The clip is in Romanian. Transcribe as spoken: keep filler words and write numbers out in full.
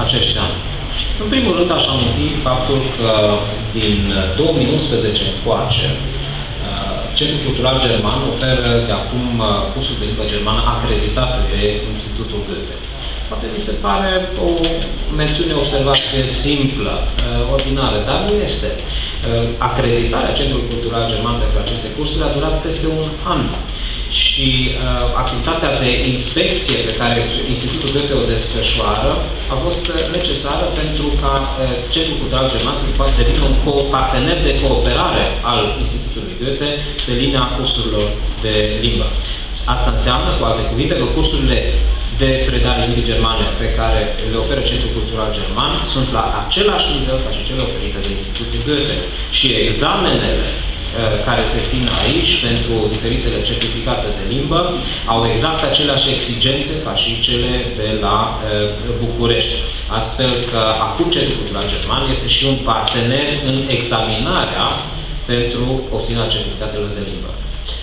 acești ani. În primul rând, aș aminti faptul că din două mii unsprezece încoace, Centrul Cultural German oferă de acum cursuri de limbă germană acreditate de Institutul Goethe. Poate mi se pare o mențiune, observație simplă, ordinară, dar nu este. Acreditarea Centrului Cultural German pentru aceste cursuri a durat peste un an. Și uh, activitatea de inspecție pe care Institutul Goethe o desfășoară a fost necesară pentru ca uh, Centrul Cultural German să poată deveni un partener de cooperare al Institutului Goethe pe linia cursurilor de limbă. Asta înseamnă, cu alte cuvinte, că cursurile de predare limbii germane pe care le oferă Centrul Cultural German sunt la același nivel ca și cele oferite de Institutul Goethe. Și examenele care se țin aici pentru diferitele certificate de limbă au exact aceleași exigențe ca și cele de la uh, București. Astfel că acum Centrul Cultural German este și un partener în examinarea pentru obținerea certificatelor de limbă.